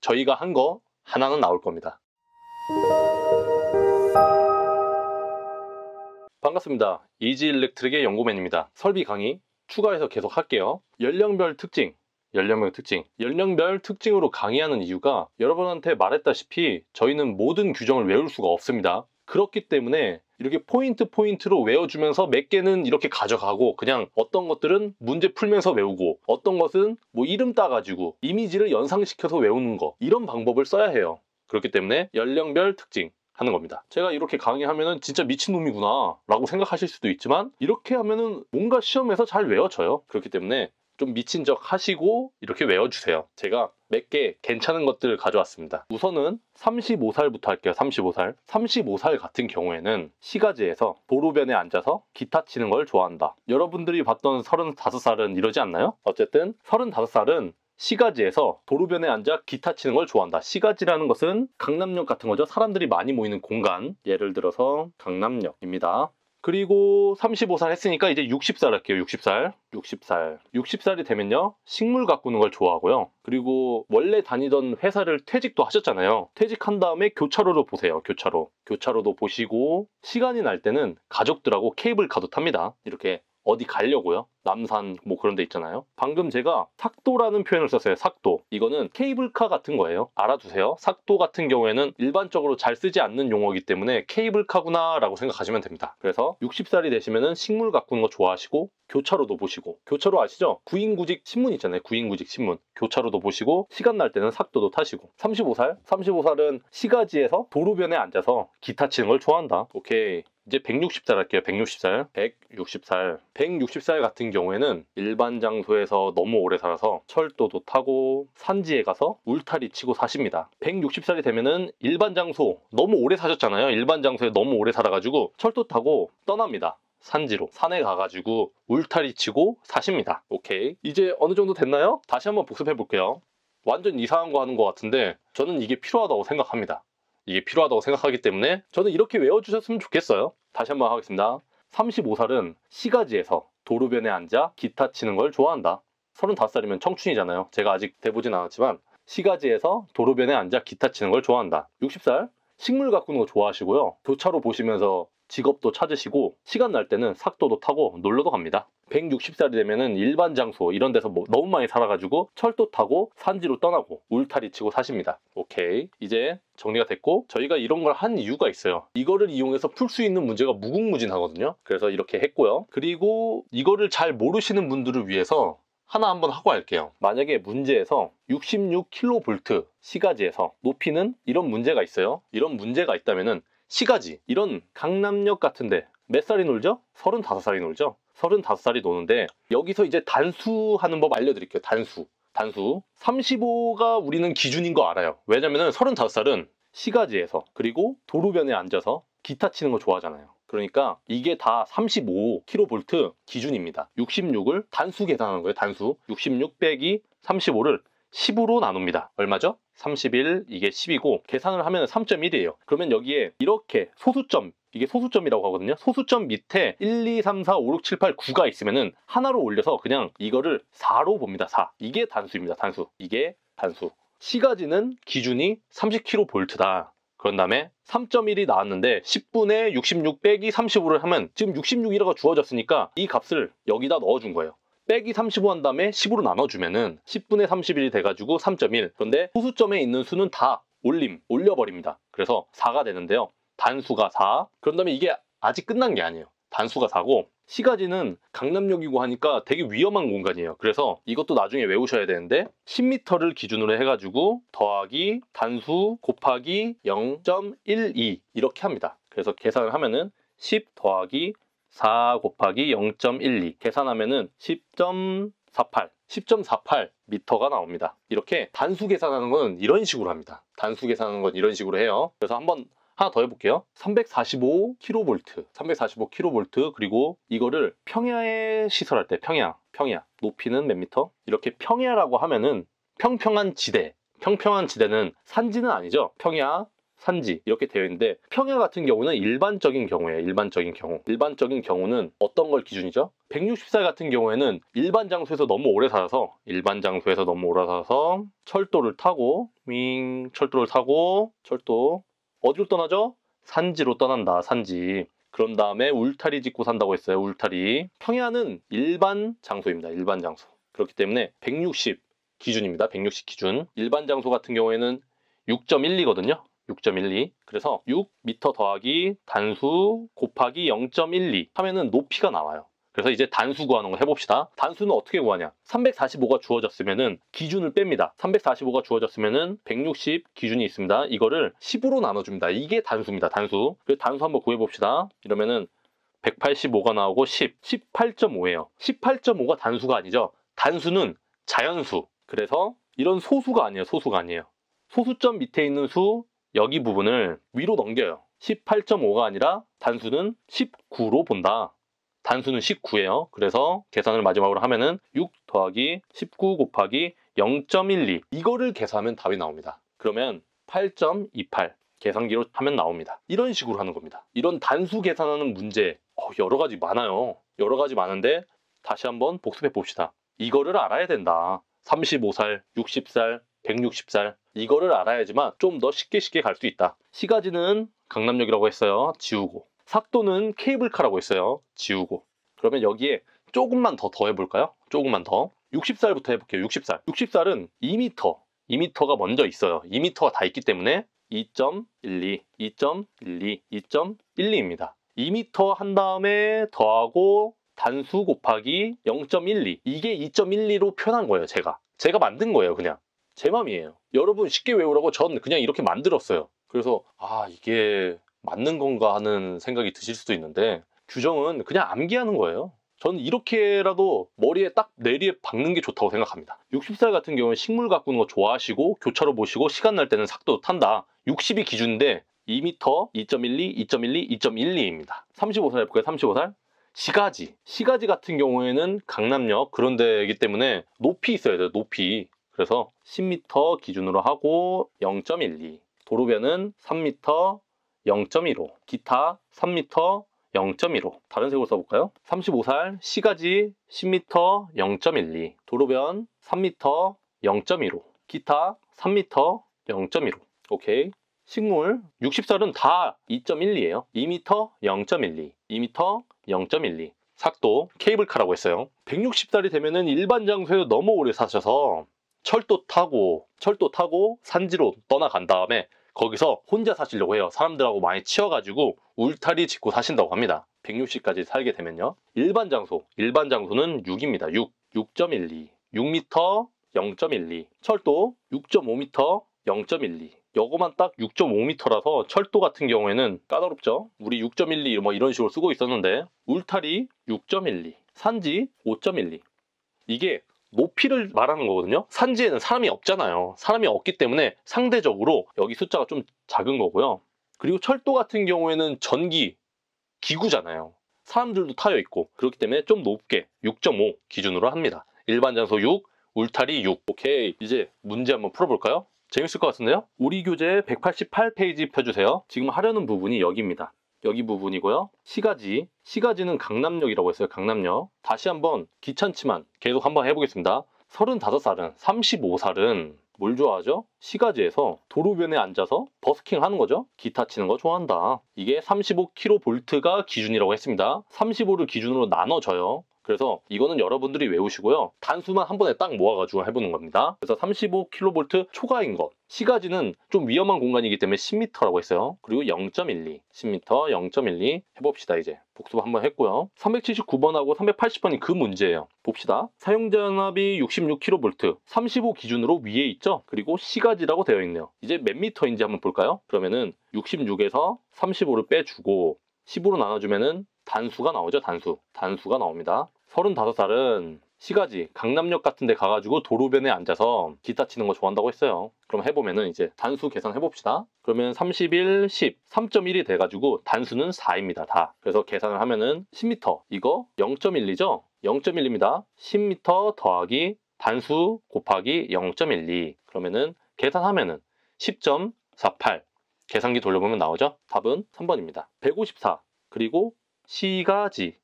저희가 한 거 하나는 나올 겁니다. 반갑습니다. 이지일렉트릭의 연구맨입니다. 설비 강의 추가해서 계속 할게요. 연령별 특징으로 강의하는 이유가 여러분한테 말했다시피 저희는 모든 규정을 외울 수가 없습니다. 그렇기 때문에 이렇게 포인트로 외워주면서 몇 개는 이렇게 가져가고, 그냥 어떤 것들은 문제 풀면서 외우고, 어떤 것은 뭐 이름 따가지고 이미지를 연상시켜서 외우는 거, 이런 방법을 써야 해요. 그렇기 때문에 연령별 특징 하는 겁니다. 제가 이렇게 강의하면은 진짜 미친놈이구나 라고 생각하실 수도 있지만, 이렇게 하면은 뭔가 시험에서 잘 외워져요. 그렇기 때문에 좀 미친 척 하시고 이렇게 외워주세요. 제가 몇 개 괜찮은 것들을 가져왔습니다. 우선은 35살부터 할게요. 35살 같은 경우에는 시가지에서 도로변에 앉아서 기타 치는 걸 좋아한다. 여러분들이 봤던 35살은 이러지 않나요? 어쨌든 35살은 시가지에서 도로변에 앉아 기타 치는 걸 좋아한다. 시가지라는 것은 강남역 같은 거죠. 사람들이 많이 모이는 공간, 예를 들어서 강남역입니다. 그리고 35살 했으니까 이제 60살 할게요. 60살이 되면요, 식물 가꾸는 걸 좋아하고요. 그리고 원래 다니던 회사를 퇴직도 하셨잖아요. 퇴직한 다음에 교차로로 보세요. 교차로도 보시고, 시간이 날 때는 가족들하고 케이블카도 탑니다. 이렇게 어디 가려고요. 남산 뭐 그런 데 있잖아요. 방금 제가 삭도라는 표현을 썼어요. 삭도. 이거는 케이블카 같은 거예요. 알아두세요. 삭도 같은 경우에는 일반적으로 잘 쓰지 않는 용어이기 때문에 케이블카구나 라고 생각하시면 됩니다. 그래서 60살이 되시면은 식물 가꾸는 거 좋아하시고, 교차로도 보시고, 교차로 아시죠? 구인구직 신문 있잖아요. 구인구직 신문. 교차로도 보시고, 시간 날 때는 삭도도 타시고. 35살은 시가지에서 도로변에 앉아서 기타 치는 걸 좋아한다. 오케이. 이제 160살 할게요. 160살 같은 경우에는 일반 장소에서 너무 오래 살아서 철도도 타고 산지에 가서 울타리 치고 사십니다. 160살이 되면은 일반 장소 너무 오래 사셨잖아요. 일반 장소에 너무 오래 살아가지고 철도 타고 떠납니다. 산지로, 산에 가가지고 울타리 치고 사십니다. 오케이. 이제 어느 정도 됐나요? 다시 한번 복습해 볼게요. 완전 이상한 거 하는 것 같은데 저는 이게 필요하다고 생각합니다. 이게 필요하다고 생각하기 때문에 저는 이렇게 외워주셨으면 좋겠어요. 다시 한번 하겠습니다. 35살은 시가지에서 도로변에 앉아 기타 치는 걸 좋아한다. 35살이면 청춘이잖아요. 제가 아직 돼보진 않았지만 시가지에서 도로변에 앉아 기타 치는 걸 좋아한다. 60살 식물 가꾸는 거 좋아하시고요. 교차로 보시면서 직업도 찾으시고, 시간 날 때는 삭도도 타고 놀러도 갑니다. 160살이 되면은 일반 장소 이런 데서 뭐 너무 많이 살아가지고 철도 타고 산지로 떠나고 울타리 치고 사십니다. 오케이. 이제 정리가 됐고, 저희가 이런 걸 한 이유가 있어요. 이거를 이용해서 풀 수 있는 문제가 무궁무진하거든요. 그래서 이렇게 했고요. 그리고 이거를 잘 모르시는 분들을 위해서 하나 한번 하고 할게요. 만약에 문제에서 66kV 시가지에서 높이는 이런 문제가 있어요. 이런 문제가 있다면은 시가지, 이런 강남역 같은데 몇 살이 놀죠? 35살이 놀죠? 35살이 노는데, 여기서 이제 단수하는 법 알려드릴게요. 단수. 35가 우리는 기준인 거 알아요. 왜냐면은 35살은 시가지에서, 그리고 도로변에 앉아서 기타 치는 거 좋아하잖아요. 그러니까 이게 다 35kV 기준입니다. 66을 단수 계산하는 거예요. 단수. 66 빼기 35를 10으로 나눕니다. 얼마죠? 31, 이게 10이고 계산을 하면 3.1이에요. 그러면 여기에 이렇게 소수점, 이게 소수점이라고 하거든요. 소수점 밑에 1, 2, 3, 4, 5, 6, 7, 8, 9가 있으면은 하나로 올려서 그냥 이거를 4로 봅니다. 4. 이게 단수입니다. 단수. 이게 단수. 시가지는 기준이 30kV다. 그런 다음에 3.1이 나왔는데 10분의 66 빼기 35를 하면 지금 66이라고 주어졌으니까 이 값을 여기다 넣어준 거예요. 빼기 35 한 다음에 10으로 나눠주면은 10분의 31이 돼가지고 3.1. 그런데 소수점에 있는 수는 다 올려버립니다. 그래서 4가 되는데요. 단수가 4. 그런 다음에 이게 아직 끝난 게 아니에요. 단수가 4고, 시가지는 강남역이고 하니까 되게 위험한 공간이에요. 그래서 이것도 나중에 외우셔야 되는데 10m를 기준으로 해가지고 더하기 단수 곱하기 0.12 이렇게 합니다. 그래서 계산을 하면은 10 더하기 4 곱하기 0.12 계산하면은 10.48m가 나옵니다. 이렇게 단수 계산하는 건 이런 식으로 합니다. 단수 계산하는 건 이런 식으로 해요. 그래서 한번 하나 더 해볼게요. 345kV, 그리고 이거를 평야에 시설할 때, 평야, 높이는 몇 미터? 이렇게 평야라고 하면은 평평한 지대는 산지는 아니죠. 평야, 산지 이렇게 되어 있는데 평야 같은 경우는 일반적인 경우예요. 일반적인 경우는 어떤 걸 기준이죠? 160살 같은 경우에는 일반 장소에서 너무 오래 살아서 철도를 타고 철도 어디로 떠나죠? 산지로 떠난다. 산지. 그런 다음에 울타리 짓고 산다고 했어요. 울타리. 평야는 일반 장소입니다. 일반 장소. 그렇기 때문에 160 기준입니다. 160 기준. 일반 장소 같은 경우에는 6.12거든요. 6.12. 그래서 6m 더하기 단수 곱하기 0.12 하면은 높이가 나와요. 그래서 이제 단수 구하는 거 해봅시다. 단수는 어떻게 구하냐? 345가 주어졌으면은 기준을 뺍니다. 345가 주어졌으면은 160 기준이 있습니다. 이거를 10으로 나눠줍니다. 이게 단수입니다. 단수. 그래서 단수 한번 구해봅시다. 이러면은 185가 나오고 18.5예요. 18.5가 단수가 아니죠. 단수는 자연수. 그래서 이런 소수가 아니에요. 소수점 밑에 있는 수 여기 부분을 위로 넘겨요. 18.5가 아니라 단수는 19로 본다. 단수는 19예요. 그래서 계산을 마지막으로 하면은 6 더하기 19 곱하기 0.12 이거를 계산하면 답이 나옵니다. 그러면 8.28 계산기로 하면 나옵니다. 이런 식으로 하는 겁니다. 이런 단수 계산하는 문제 여러 가지 많아요. 여러 가지 많은데 다시 한번 복습해 봅시다. 이거를 알아야 된다. 35살, 60살, 160살 이거를 알아야지만 좀 더 쉽게 갈 수 있다. 시가지는 강남역이라고 했어요. 지우고. sak도는 케이블카라고 했어요. 지우고. 그러면 여기에 조금만 더 더해볼까요? 조금만 더. 60살부터 해볼게요. 60살은 2m가 먼저 있어요. 2m가 다 있기 때문에 2.12, 2.12, 2.12입니다. 2m 한 다음에 더하고 단수 곱하기 0.12 이게 2.12로 표현한 거예요. 제가 만든 거예요. 그냥 제 맘이에요. 여러분 쉽게 외우라고 전 그냥 이렇게 만들었어요. 그래서 이게 맞는 건가 하는 생각이 드실 수도 있는데 규정은 그냥 암기하는 거예요. 저는 이렇게라도 머리에 딱 내리에 박는 게 좋다고 생각합니다. 60살 같은 경우는 식물 가꾸는 거 좋아하시고 교차로 보시고 시간 날 때는 삭도 탄다. 60이 기준인데 2m, 2.12, 2.12, 2.12입니다. 35살 해볼까요? 35살. 시가지 같은 경우에는 강남역 그런 데이기 때문에 높이 있어야 돼요. 높이. 그래서 10m 기준으로 하고 0.12 도로변은 3m 0.15 기타 3m 0.15 다른 색으로 써볼까요? 35살 시가지 10m 0.12 도로변 3m 0.15 기타 3m 0.15 오케이. 식물 60살은 다 2.12예요 2m 0.12 2m 0.12 sak도 케이블카라고 했어요. 160살이 되면은 일반 장소에 너무 오래 사셔서 철도 타고 산지로 떠나간 다음에 거기서 혼자 사시려고 해요. 사람들하고 많이 치여가지고 울타리 짓고 사신다고 합니다. 160까지 살게 되면요. 일반 장소는 6입니다. 6.12 6m 0.12 철도 6.5m 0.12 요거만 딱 6.5m라서 철도 같은 경우에는 까다롭죠. 우리 6.12 뭐 이런 식으로 쓰고 있었는데 울타리 6.12 산지 5.12 이게 높이를 말하는 거거든요. 산지에는 사람이 없잖아요. 사람이 없기 때문에 상대적으로 여기 숫자가 좀 작은 거고요. 그리고 철도 같은 경우에는 전기, 기구잖아요. 사람들도 타여 있고 그렇기 때문에 좀 높게 6.5 기준으로 합니다. 일반 장소 6, 울타리 6. 오케이. 이제 문제 한번 풀어볼까요? 재밌을 것 같은데요? 우리 교재 188페이지 펴주세요. 지금 하려는 부분이 여기입니다. 여기 부분이고요. 시가지는 강남역이라고 했어요. 강남역. 다시 한번 귀찮지만 계속 한번 해보겠습니다. 35살은 35살은 뭘 좋아하죠? 시가지에서 도로변에 앉아서 버스킹 하는 거죠. 기타 치는 거 좋아한다. 이게 35kV가 기준이라고 했습니다. 35를 기준으로 나눠져요. 그래서 이거는 여러분들이 외우시고요. 단수만 한 번에 딱 모아가지고 해보는 겁니다. 그래서 35kV 초과인 것. 시가지는 좀 위험한 공간이기 때문에 10m라고 했어요. 그리고 0.12. 10m 0.12 해봅시다. 이제 복습 한번 했고요. 379번하고 380번이 그 문제예요. 봅시다. 사용전압이 66kV 35 기준으로 위에 있죠. 그리고 시가지라고 되어 있네요. 이제 몇 미터인지 한번 볼까요? 그러면은 66에서 35를 빼주고 10으로 나눠주면은 단수가 나오죠. 단수가 나옵니다. 35살은 시가지, 강남역 같은 데 가가지고 도로변에 앉아서 기타 치는 거 좋아한다고 했어요. 그럼 해보면은 이제 단수 계산해봅시다. 그러면 31, 10, 3.1이 돼가지고 단수는 4입니다. 다. 그래서 계산을 하면은 10m, 이거 0.12죠? 0.1입니다. 10m 더하기 단수 곱하기 0.12. 그러면은 계산하면은 10.48. 계산기 돌려보면 나오죠? 답은 3번입니다. 154. 그리고 시가지.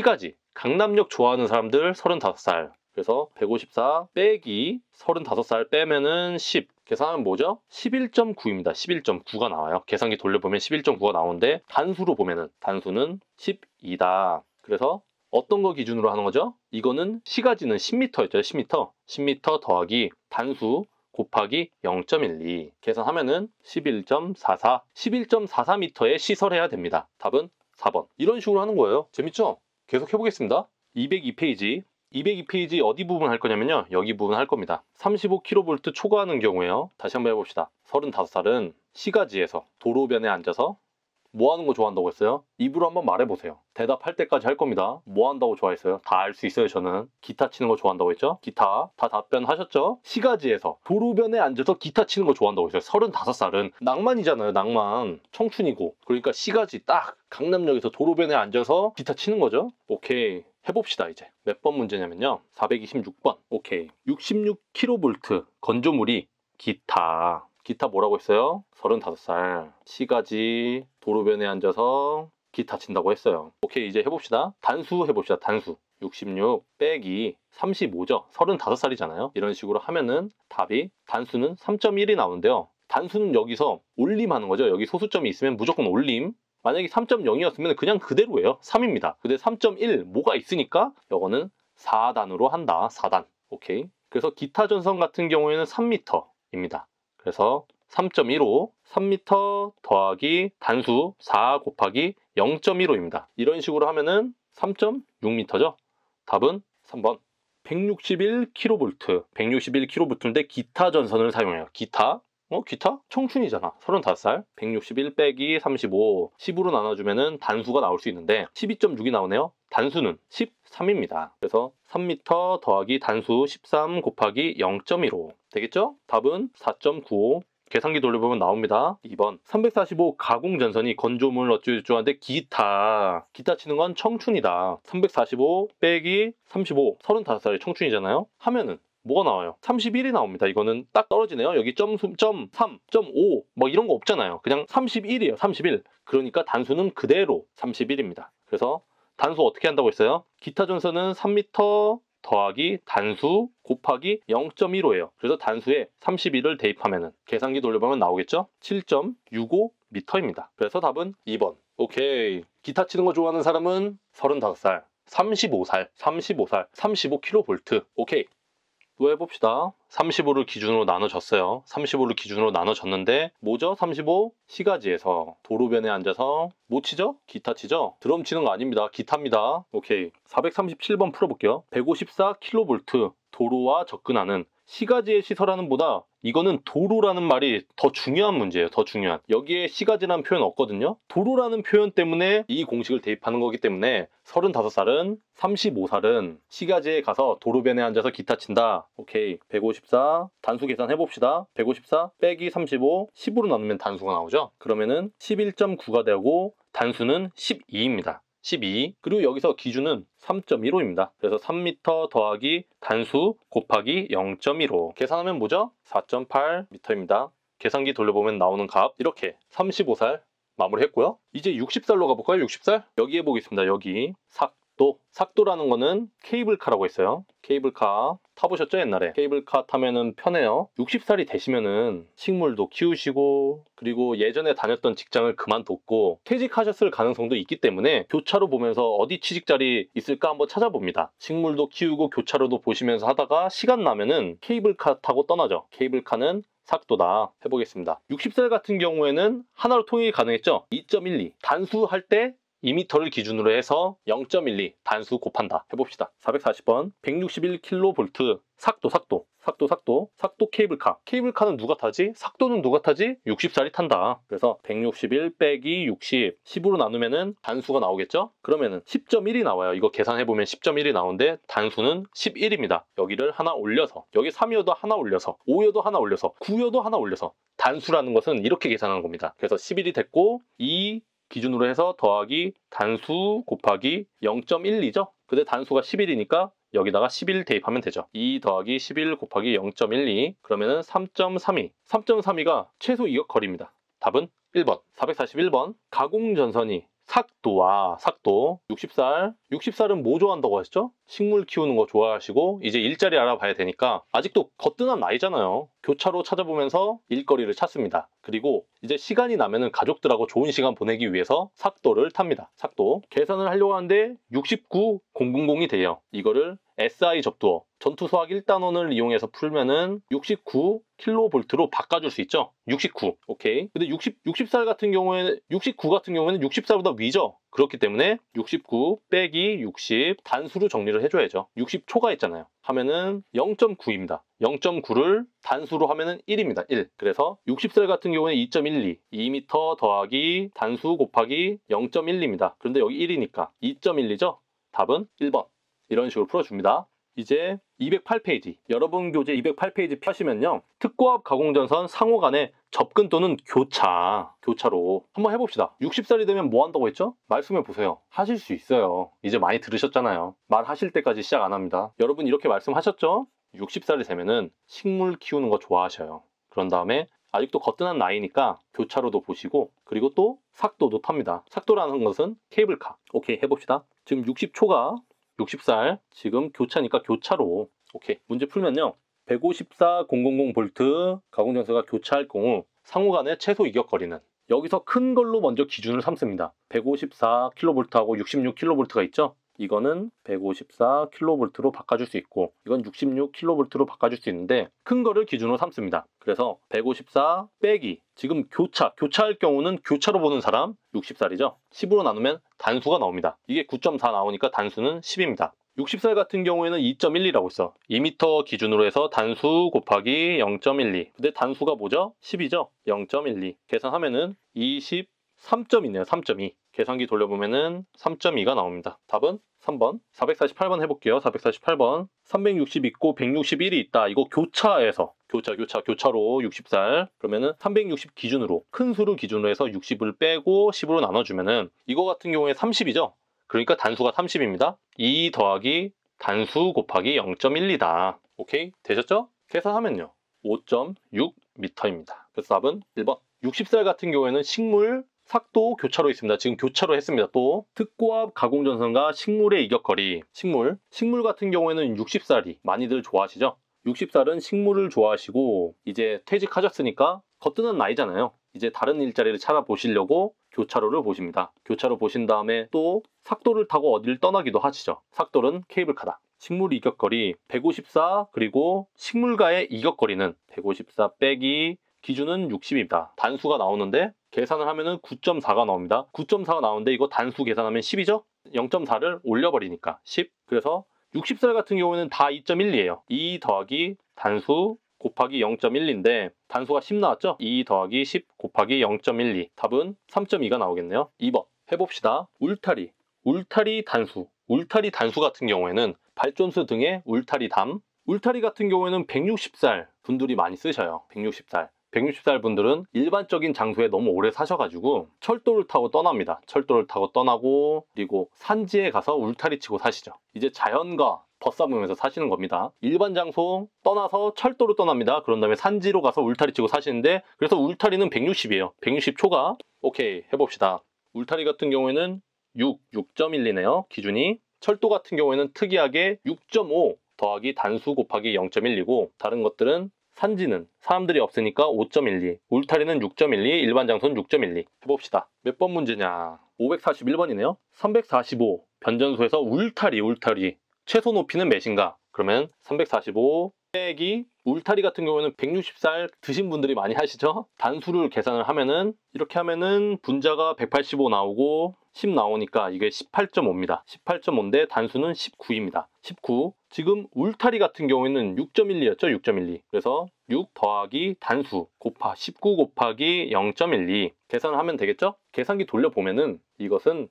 강남역 좋아하는 사람들 35살. 그래서 154 빼기 35살 빼면은 10. 계산하면 뭐죠? 11.9입니다. 11.9가 나와요. 계산기 돌려보면 11.9가 나오는데 단수로 보면은 단수는 12다. 그래서 어떤 거 기준으로 하는 거죠? 이거는 시가지는 10m였죠. 10m. 10m 더하기 단수 곱하기 0.12 계산하면은 11.44 11.44m에 시설해야 됩니다. 답은 4번. 이런 식으로 하는 거예요. 재밌죠? 계속 해보겠습니다. 202페이지. 202페이지 어디 부분 할 거냐면요. 여기 부분 할 겁니다. 35kV 초과하는 경우에요. 다시 한번 해봅시다. 35살은 시가지에서 도로변에 앉아서 뭐 하는 거 좋아한다고 했어요? 입으로 한번 말해보세요. 대답할 때까지 할 겁니다. 뭐 한다고 좋아했어요? 다 알 수 있어요, 저는. 기타 치는 거 좋아한다고 했죠? 기타. 다 답변하셨죠? 시가지에서 도로변에 앉아서 기타 치는 거 좋아한다고 했어요. 35살은 낭만이잖아요, 낭만. 청춘이고. 그러니까 시가지 딱 강남역에서 도로변에 앉아서 기타 치는 거죠? 오케이. 해봅시다, 이제. 몇 번 문제냐면요. 426번. 오케이. 66kV 건조물이 기타 뭐라고 했어요? 35살. 시가지 도로변에 앉아서 기타 친다고 했어요. 오케이, 이제 해봅시다. 단수 해봅시다. 단수. 66 빼기 35죠. 35살이잖아요. 이런 식으로 하면은 답이 단수는 3.1이 나오는데요. 단수는 여기서 올림하는 거죠. 여기 소수점이 있으면 무조건 올림. 만약에 3.0이었으면 그냥 그대로예요. 3입니다. 근데 3.1 뭐가 있으니까 이거는 4단으로 한다. 4단. 오케이. 그래서 기타 전선 같은 경우에는 3m입니다. 그래서 3.15 3m 더하기 단수 4 곱하기 0.15입니다. 이런 식으로 하면은 3.6m죠. 답은 3번. 161kV. 161kV인데 기타 전선을 사용해요. 기타? 기타? 청춘이잖아. 35살. 161 빼기 35. 10으로 나눠주면은 단수가 나올 수 있는데 12.6이 나오네요. 단수는 13입니다. 그래서 3m 더하기 단수 13 곱하기 0.15 되겠죠? 답은 4.95. 계산기 돌려보면 나옵니다. 2번. 345 가공전선이 건조물 어쩌고저쩌고한데 기타 치는 건 청춘이다. 345 빼기 35. 35살이 청춘이잖아요. 하면은 뭐가 나와요? 31이 나옵니다. 이거는 딱 떨어지네요. 여기 점 3, 점 5 뭐 이런 거 없잖아요. 그냥 31이에요. 31. 그러니까 단수는 그대로 31입니다. 그래서 단수 어떻게 한다고 했어요? 기타 전선은 3m 더하기 단수 곱하기 0.15예요. 그래서 단수에 31을 대입하면은 계산기 돌려보면 나오겠죠? 7.65m입니다. 그래서 답은 2번. 오케이. 기타 치는 거 좋아하는 사람은 35살, 35살, 35kV. 오케이. 또 해봅시다. 35를 기준으로 나눠줬어요. 35를 기준으로 나눠줬는데 뭐죠? 35 시가지에서 도로변에 앉아서 뭐 치죠? 기타 치죠? 드럼 치는 거 아닙니다. 기타입니다. 오케이. 437번 풀어볼게요. 154kV 도로와 접근하는 시가지의 시설하는 보다 이거는 도로라는 말이 더 중요한 문제예요. 더 중요한. 여기에 시가지라는 표현 없거든요. 도로라는 표현 때문에 이 공식을 대입하는 거기 때문에 35살은 35살은 시가지에 가서 도로변에 앉아서 기타 친다. 오케이. 154 단수 계산 해봅시다. 154 빼기 35 10으로 나누면 단수가 나오죠. 그러면은 11.9가 되고 단수는 12입니다. 12. 그리고 여기서 기준은 3.15입니다. 그래서 3m 더하기 단수 곱하기 0.15. 계산하면 뭐죠? 4.8m입니다. 계산기 돌려보면 나오는 값 이렇게 35살 마무리했고요. 이제 60살로 가볼까요? 60살? 여기 해보겠습니다. 여기 삭도라는 거는 케이블카라고 했어요. 케이블카 타보셨죠? 옛날에 케이블카 타면은 편해요. 60살이 되시면은 식물도 키우시고 그리고 예전에 다녔던 직장을 그만뒀고 퇴직하셨을 가능성도 있기 때문에 교차로 보면서 어디 취직자리 있을까 한번 찾아봅니다. 식물도 키우고 교차로도 보시면서 하다가 시간 나면은 케이블카 타고 떠나죠. 케이블카는 삭도다. 해보겠습니다. 60살 같은 경우에는 하나로 통일이 가능했죠. 2.12 단수할 때 2m를 기준으로 해서 0.12 단수 곱한다. 해봅시다. 440번 161kV 삭도 케이블카. 케이블카는 누가 타지? 삭도는 누가 타지? 60살이 탄다. 그래서 161 빼기 60 10으로 나누면은 단수가 나오겠죠? 그러면은 10.1이 나와요. 이거 계산해보면 10.1이 나오는데 단수는 11입니다. 여기를 하나 올려서 여기 3이어도 하나 올려서 5여도 하나 올려서 9여도 하나 올려서 단수라는 것은 이렇게 계산하는 겁니다. 그래서 11이 됐고 이 기준으로 해서 더하기 단수 곱하기 0.12죠? 근데 단수가 11이니까 여기다가 11 대입하면 되죠. 2 더하기 11 곱하기 0.12 그러면은 3.32 3.32가 최소 이격 거리입니다. 답은 1번. 441번. 가공전선이 삭도 60살은 뭐 좋아한다고 하셨죠? 식물 키우는 거 좋아하시고 이제 일자리 알아봐야 되니까 아직도 거뜬한 나이잖아요. 교차로 찾아보면서 일거리를 찾습니다. 그리고 이제 시간이 나면은 가족들하고 좋은 시간 보내기 위해서 삭도를 탑니다. 삭도 계산을 하려고 하는데 69000이 돼요. 이거를 SI 접두어 전투수학 1단원을 이용해서 풀면은 69kV로 바꿔줄 수 있죠. 69. 오케이. 근데 60살 같은 경우에는 69 같은 경우에는 60살보다 위죠. 그렇기 때문에 69 빼기 60 단수로 정리를 해줘야죠. 60초가 있잖아요. 하면은 0.9입니다. 0.9를 단수로 하면은 1입니다. 1. 그래서 60살 같은 경우에는 2.12, 2m 더하기 단수 곱하기 0.1입니다. 그런데 여기 1이니까 2.12죠? 답은 1번. 이런 식으로 풀어줍니다. 이제 208페이지. 여러분 교재 208페이지 펴시면요. 특고압 가공전선 상호 간의 접근 또는 교차로 한번 해봅시다. 60살이 되면 뭐 한다고 했죠? 말씀해 보세요. 하실 수 있어요. 이제 많이 들으셨잖아요. 말하실 때까지 시작 안 합니다. 여러분 이렇게 말씀하셨죠? 60살이 되면은 식물 키우는 거 좋아하셔요. 그런 다음에 아직도 거뜬한 나이니까 교차로도 보시고 그리고 또 삭도도 탑니다. 삭도라는 것은 케이블카. 오케이 해봅시다. 지금 60초가 60살 지금 교차니까 교차로. 오케이 문제 풀면요. 154,000V 가공전선과 교차할 경우 상호 간의 최소 이격거리는 여기서 큰 걸로 먼저 기준을 삼습니다. 154kV하고 66kV가 있죠? 이거는 154kV로 바꿔줄 수 있고 이건 66kV로 바꿔줄 수 있는데 큰 거를 기준으로 삼습니다. 그래서 154 빼기 지금 교차할 경우는 교차로 보는 사람 60살이죠. 10으로 나누면 단수가 나옵니다. 이게 9.4 나오니까 단수는 10입니다. 60살 같은 경우에는 2.12라고 있어. 2m 기준으로 해서 단수 곱하기 0.12. 근데 단수가 뭐죠? 10이죠? 0.12. 계산하면은 23점이네요. 3.2. 계산기 돌려보면은 3.2가 나옵니다. 답은 3번. 448번 해볼게요. 448번. 360 있고 161이 있다. 이거 교차로 60살. 그러면은 360 기준으로 큰 수를 기준으로 해서 60을 빼고 10으로 나눠주면은 이거 같은 경우에 30이죠? 그러니까 단수가 30입니다. 2 더하기 단수 곱하기 0.12다. 오케이? 되셨죠? 계산하면요. 5.6m입니다. 그래서 답은 1번. 60살 같은 경우에는 식물, 삭도 교차로 있습니다. 지금 교차로 했습니다. 또 특고압 가공전선과 식물의 이격거리. 식물 같은 경우에는 60살이 많이들 좋아하시죠? 60살은 식물을 좋아하시고 이제 퇴직하셨으니까 거뜬한 나이잖아요. 이제 다른 일자리를 찾아보시려고 교차로를 보십니다. 교차로 보신 다음에 또 삭도를 타고 어딜 떠나기도 하시죠. 삭도는 케이블카다. 식물 이격거리 154 그리고 식물과의 이격거리는 154 빼기 기준은 60입니다. 단수가 나오는데 계산을 하면은 9.4가 나옵니다. 9.4가 나오는데 이거 단수 계산하면 10이죠? 0.4를 올려버리니까 10. 그래서 60살 같은 경우에는 다 2.12예요. 2 더하기 단수 곱하기 0.12인데 단수가 10 나왔죠? 2 더하기 10 곱하기 0.12. 답은 3.2가 나오겠네요. 2번 해봅시다. 울타리 단수 같은 경우에는 발전소 등의 울타리 같은 경우에는 160살 분들이 많이 쓰셔요. 160살 분들은 일반적인 장소에 너무 오래 사셔가지고 철도를 타고 떠납니다. 철도를 타고 떠나고 그리고 산지에 가서 울타리 치고 사시죠. 이제 자연과 벗삼으면서 사시는 겁니다. 일반 장소 떠나서 철도로 떠납니다. 그런 다음에 산지로 가서 울타리 치고 사시는데 그래서 울타리는 160이에요. 160초가 오케이 해봅시다. 울타리 같은 경우에는 6.12네요. 기준이. 철도 같은 경우에는 특이하게 6.5 더하기 단수 곱하기 0.12고 다른 것들은 산지는 사람들이 없으니까 5.12, 울타리는 6.12, 일반 장소는 6.12. 해봅시다. 몇 번 문제냐? 541번이네요. 345 변전소에서 울타리 최소 높이는 몇인가? 그러면 345 빼기 울타리 같은 경우에는 160살 드신 분들이 많이 하시죠? 단수를 계산을 하면은 이렇게 하면은 분자가 185 나오고 10 나오니까 이게 18.5입니다. 18.5인데 단수는 19입니다. 19. 지금 울타리 같은 경우에는 6.12였죠? 6.12. 그래서 6 더하기 단수 19 곱하기 0.12 계산을 하면 되겠죠? 계산기 돌려보면은 이것은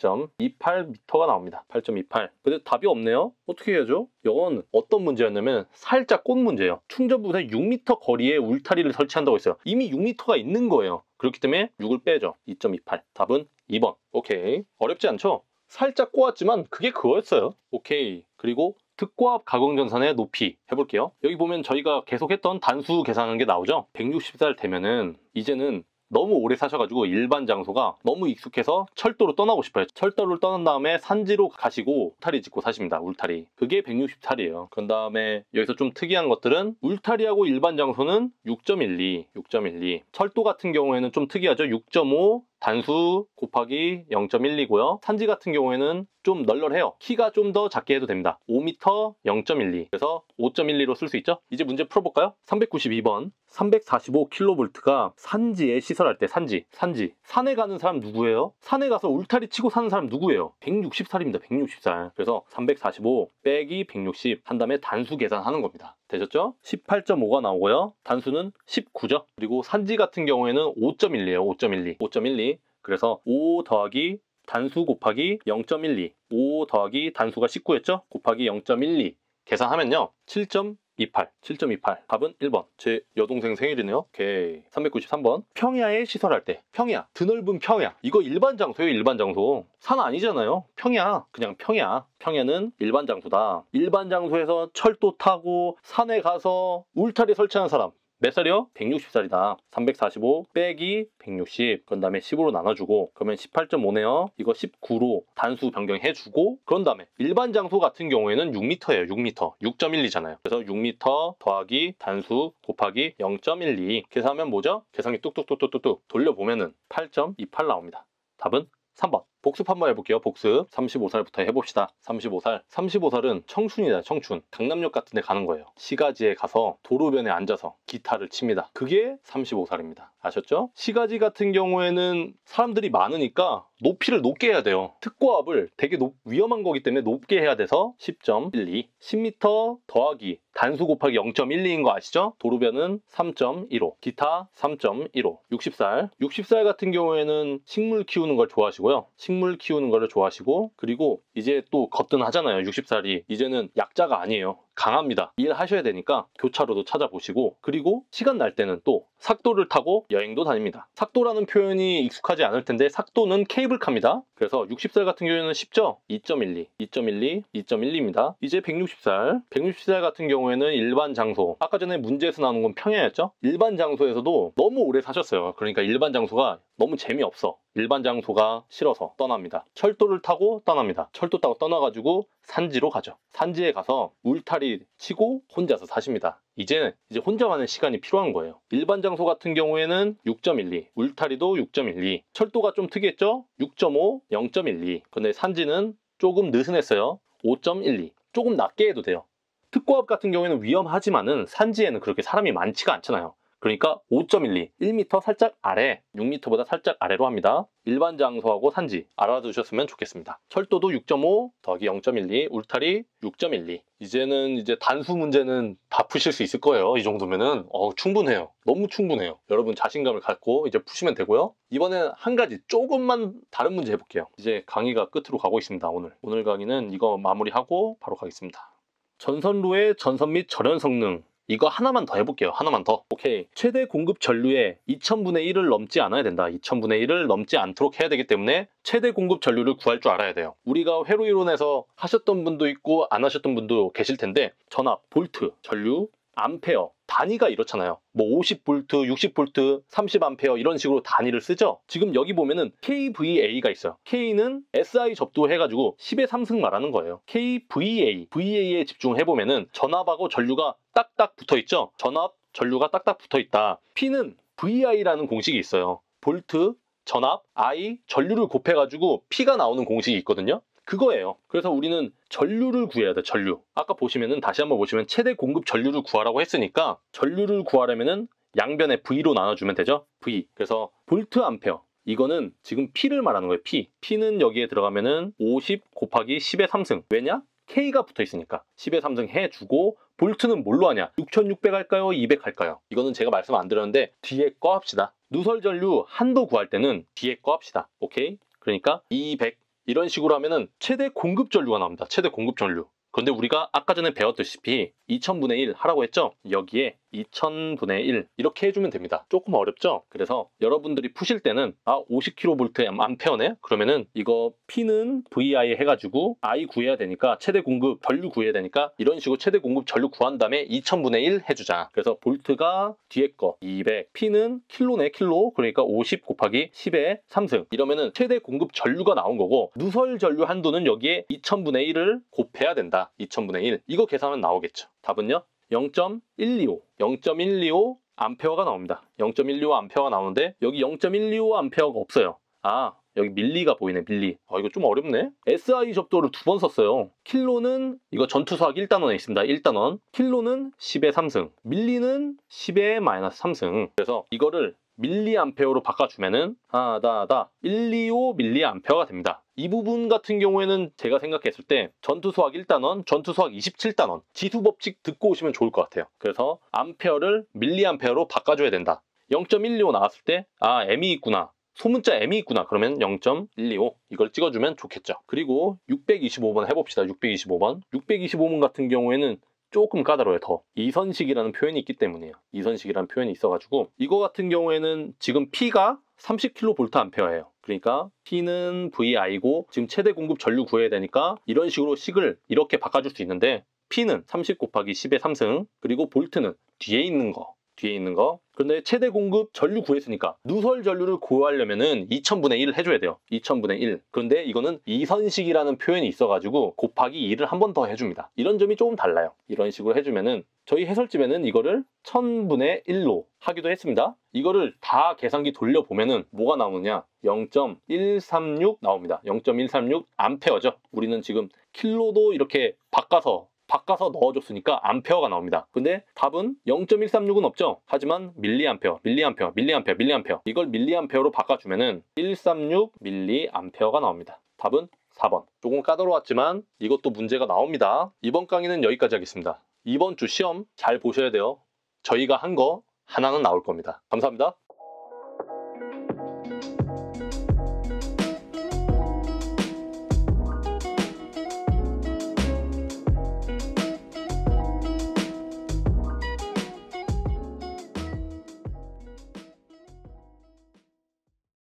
8.28m가 나옵니다. 8.28. 근데 답이 없네요. 어떻게 해야죠? 이건 어떤 문제였냐면 살짝 꼰 문제예요. 충전부에서 6m 거리에 울타리를 설치한다고 했어요. 이미 6m가 있는 거예요. 그렇기 때문에 6을 빼죠. 2.28. 답은 2번. 오케이. 어렵지 않죠? 살짝 꼬았지만 그게 그거였어요. 오케이. 그리고 특고압 가공전선의 높이 해볼게요. 여기 보면 저희가 계속했던 단수 계산하는 게 나오죠. 160살 되면은 이제는 너무 오래 사셔가지고 일반 장소가 너무 익숙해서 철도로 떠나고 싶어요. 철도를 떠난 다음에 산지로 가시고 울타리 짓고 사십니다. 울타리. 그게 160살이에요. 그 다음에 여기서 좀 특이한 것들은 울타리하고 일반 장소는 6.12. 철도 같은 경우에는 좀 특이하죠. 6.5 단수 곱하기 0.12고요. 산지 같은 경우에는 좀 널널해요. 키가 좀 더 작게 해도 됩니다. 5m 0.12. 그래서 5.12로 쓸 수 있죠. 이제 문제 풀어볼까요? 392번. 345kV가 산지에 시설할 때 산지. 산에 가는 사람 누구예요? 산에 가서 울타리 치고 사는 사람 누구예요? 160살입니다. 160살. 그래서 345 빼기 160 한 다음에 단수 계산하는 겁니다. 되셨죠? 18.5가 나오고요. 단수는 19죠. 그리고 산지 같은 경우에는 5.1이에요. 5.12. 그래서 5 더하기 단수 곱하기 0.12. 5 더하기 단수가 19였죠? 곱하기 0.12. 계산하면요. 7.28. 답은 1번. 제 여동생 생일이네요. 오케이. 393번. 평야에 시설할 때. 평야. 드넓은 평야. 이거 일반 장소예요. 일반 장소. 산 아니잖아요. 평야. 그냥 평야. 평야는 일반 장소다. 일반 장소에서 철도 타고 산에 가서 울타리 설치하는 사람. 몇 살이요? 160살이다. 345 빼기 160. 그런 다음에 10으로 나눠주고 그러면 18.5네요. 이거 19로 단수 변경해주고 그런 다음에 일반 장소 같은 경우에는 6m예요. 6.12잖아요. 그래서 6m 더하기 단수 곱하기 0.12 계산하면 뭐죠? 계산기 뚝뚝뚝뚝뚝 돌려보면은 8.28 나옵니다. 답은 3번. 복습 한번 해볼게요. 복습. 35살부터 해봅시다. 35살은 청춘이다. 청춘. 강남역 같은 데 가는 거예요. 시가지에 가서 도로변에 앉아서 기타를 칩니다. 그게 35살입니다. 아셨죠? 시가지 같은 경우에는 사람들이 많으니까 높이를 높게 해야 돼요. 특고압을 되게 위험한 거기 때문에 높게 해야 돼서 10.12. 10m 더하기 단수 곱하기 0.12인 거 아시죠? 도로변은 3.15. 기타 3.15. 60살 같은 경우에는 식물 키우는 걸 좋아하시고요. 식물 키우는 거를 좋아하시고 그리고 이제 또 거뜬하잖아요. 60살이 이제는 약자가 아니에요. 강합니다. 일하셔야 되니까 교차로도 찾아보시고 그리고 시간 날 때는 또 삭도를 타고 여행도 다닙니다. 삭도라는 표현이 익숙하지 않을 텐데 삭도는 케이블카입니다. 그래서 60살 같은 경우에는 쉽죠? 2.12입니다. 이제 160살 같은 경우에는 일반 장소. 아까 전에 문제에서 나오는 건 평야였죠? 일반 장소에서도 너무 오래 사셨어요. 그러니까 일반 장소가 너무 재미없어. 일반 장소가 싫어서 떠납니다. 철도를 타고 떠납니다. 철도 타고 떠나가지고 산지로 가죠. 산지에 가서 울타리 치고 혼자서 사십니다. 이제 혼자만의 시간이 필요한 거예요. 일반 장소 같은 경우에는 6.12, 울타리도 6.12, 철도가 좀 특이했죠? 6.5, 0.12. 근데 산지는 조금 느슨했어요. 5.12. 조금 낮게 해도 돼요. 특고압 같은 경우에는 위험하지만은 산지에는 그렇게 사람이 많지가 않잖아요. 그러니까 5.12, 1m 살짝 아래, 6m보다 살짝 아래로 합니다. 일반 장소하고 산지 알아두셨으면 좋겠습니다. 철도도 6.5 더하기 0.12, 울타리 6.12. 이제는 단수 문제는 다 푸실 수 있을 거예요. 이 정도면은 충분해요. 너무 충분해요. 여러분 자신감을 갖고 이제 푸시면 되고요. 이번에는 한 가지 조금만 다른 문제 해볼게요. 이제 강의가 끝으로 가고 있습니다. 오늘 강의는 이거 마무리하고 바로 가겠습니다. 전선로의 전선 및 절연 성능. 이거 하나만 더 해볼게요. 하나만 더. 오케이. 최대 공급 전류의 2000분의 1을 넘지 않아야 된다. 2000분의 1을 넘지 않도록 해야 되기 때문에 최대 공급 전류를 구할 줄 알아야 돼요. 우리가 회로 이론에서 하셨던 분도 있고 안 하셨던 분도 계실 텐데 전압, 볼트, 전류, 암페어 단위가 이렇잖아요. 뭐 50V, 60V, 30A 이런 식으로 단위를 쓰죠. 지금 여기 보면은 kVA가 있어요. K는 SI 접두 해가지고 10의 3승 말하는 거예요. kVA에 집중해보면은 전압하고 전류가 딱딱 붙어있죠. 전압, 전류가 딱딱 붙어있다. P는 VI라는 공식이 있어요. 볼트, 전압, I, 전류를 곱해가지고 P가 나오는 공식이 있거든요. 그거예요. 그래서 우리는 전류를 구해야 돼. 전류. 아까 보시면은 다시 한번 보시면 최대 공급 전류를 구하라고 했으니까 전류를 구하려면은 양변에 V로 나눠주면 되죠. V. 그래서 볼트 암페어. 이거는 지금 P를 말하는 거예요. P. P는 여기에 들어가면은 50 곱하기 10의 3승. 왜냐? K가 붙어 있으니까 10의 3승 해주고 볼트는 뭘로 하냐? 6600 할까요? 200 할까요? 이거는 제가 말씀 안 드렸는데 뒤에 거 합시다. 누설 전류 한도 구할 때는 뒤에 거 합시다. 오케이? 그러니까 200 이런 식으로 하면은 최대 공급 전류가 나옵니다. 최대 공급 전류. 그런데 우리가 아까 전에 배웠다시피 2000분의 1 하라고 했죠? 여기에 2000분의 1 이렇게 해주면 됩니다. 조금 어렵죠? 그래서 여러분들이 푸실 때는 50kV 암페어네? 그러면은 이거 P는 VI 해가지고 I 구해야 되니까 최대 공급 전류 구해야 되니까 이런 식으로 최대 공급 전류 구한 다음에 2000분의 1 해주자. 그래서 볼트가 뒤에 거 200, P는 킬로네, 킬로. 그러니까 50 곱하기 10의 3승. 이러면은 최대 공급 전류가 나온 거고 누설 전류 한도는 여기에 2000분의 1을 곱해야 된다. 2000분의 1. 이거 계산하면 나오겠죠. 답은요? 0.125. 0.125 암페어가 나옵니다. 0.125 암페어가 나오는데 여기 0.125 암페어가 없어요. 여기 밀리가 보이네, 밀리. 이거 좀 어렵네. SI 접도를 2번 썼어요. 킬로는 이거 전투수학 1단원에 있습니다. 1단원. 킬로는 10의 3승. 밀리는 10의 마이너스 3승. 그래서 이거를 밀리암페어로 바꿔주면은 125 밀리암페어가 됩니다. 이 부분 같은 경우에는 제가 생각했을 때 전투수학 1단원, 전투수학 27단원 지수법칙 듣고 오시면 좋을 것 같아요. 그래서 암페어를 밀리암페어로 바꿔줘야 된다. 0.125 나왔을 때 M이 있구나. 소문자 M이 있구나. 그러면 0.125 이걸 찍어주면 좋겠죠. 그리고 625번 해봅시다. 625번. 625번 같은 경우에는 조금 까다로워요. 더 이선식이라는 표현이 있기 때문이에요. 이선식이라는 표현이 있어가지고 이거 같은 경우에는 지금 P가 30kVA예요. 그러니까 P는 VI고 지금 최대 공급 전류 구해야 되니까 이런 식으로 식을 이렇게 바꿔줄 수 있는데 P는 30 곱하기 10의 3승 그리고 볼트는 뒤에 있는 거 그런데 최대 공급 전류 구했으니까 누설 전류를 구하려면은 2000분의 1을 해줘야 돼요. 2000분의 1. 그런데 이거는 이선식이라는 표현이 있어가지고 곱하기 2를 한 번 더 해줍니다. 이런 점이 조금 달라요. 이런 식으로 해주면은 저희 해설집에는 이거를 1000분의 1로 하기도 했습니다. 이거를 다 계산기 돌려보면은 뭐가 나오느냐 0.136 나옵니다. 0.136 암페어죠. 우리는 지금 킬로도 이렇게 바꿔서 넣어줬으니까 암페어가 나옵니다. 근데 답은 0.136은 없죠. 하지만 밀리암페어. 이걸 밀리암페어로 바꿔주면은 136 밀리암페어가 나옵니다. 답은 4번. 조금 까다로웠지만 이것도 문제가 나옵니다. 이번 강의는 여기까지 하겠습니다. 이번 주 시험 잘 보셔야 돼요. 저희가 한 거 하나는 나올 겁니다. 감사합니다.